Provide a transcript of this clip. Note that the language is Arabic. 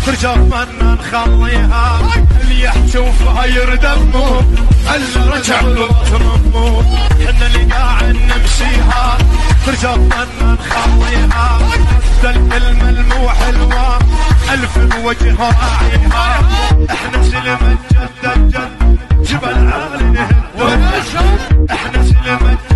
ترجع منا نخليها اللي يحشوفها يردموا اللي رجع له ترموا احنا اللي قاعد نمشيها ترجع منا نخليها الكلمة الموحلوة ألف بوجه راعيها احنا سلمة جد جد جبل عالي نهد احنا سلمة